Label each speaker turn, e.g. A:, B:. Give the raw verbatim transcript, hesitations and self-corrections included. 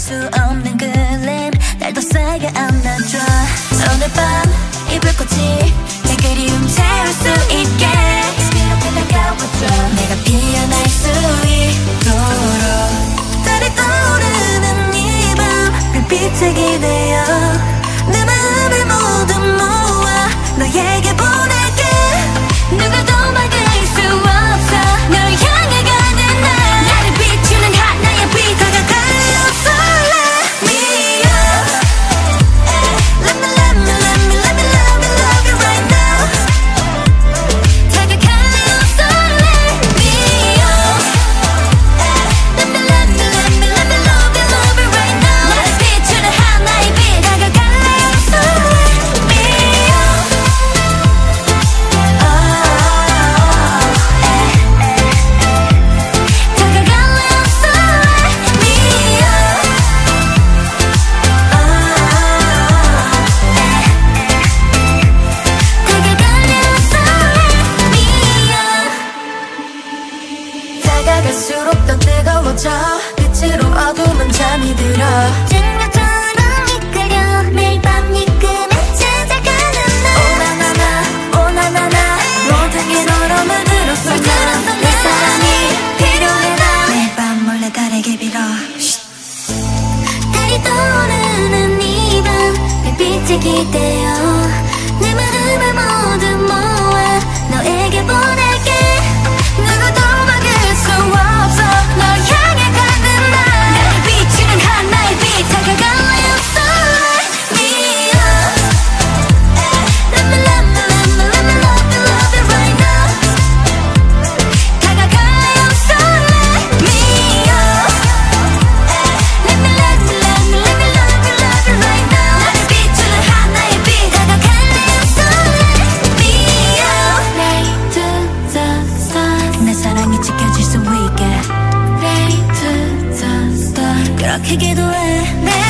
A: 수 없는 그림 날 더 세게 안아줘. 오늘 밤 이 불꽃이 내 그리움 채울 수 있게 이렇게 다가와줘. 내가 피어날 수 있도록 달이 떠오르는 이 밤 불빛에 기대어 내 마음을 모두 모아 너에게 보낼게. 누구도 막을 수 없어 널 향해 가는 날. 나를 비추는 하나의 빛 다가갈래요. Sole Mio. Let me let me let me let me love you love you right now. 다가갈래요. Sole Mio. Let me let me let me let me love you love you right now. 나를 비추는 하나의 빛 다가갈래요. Sole Mio. 다가갈수록 더 뜨거워져. 빛으로 어둠은 잠이 들어. 증명처럼 이끌려 매일 밤 네 꿈에 찾아가는 날. 오나나나 오나나나 모든 게 너로 물들었어. 내 사랑이 필요해 나. 매일 밤 몰래 달에게 빌어. 달이 떠오르는 이 밤 별빛에 기대어 내 마음을 모두 모아 너에게 보낼게. 누구도 막을 수 없어 널 향해 가는 날. 나를 비추는 하나의 빛 다가갈래요. Sole Mio. Let me let me let me let me love you love you right now. 다가갈래요. Sole Mio. Let me let me let me let me love you love you right now. 나를 비추는 하나의 빛 다가갈래요. Sole Mio. Pray to the stars. 내 사랑이 지켜질 수 있게 Pray to the stars. 그렇게 기도해.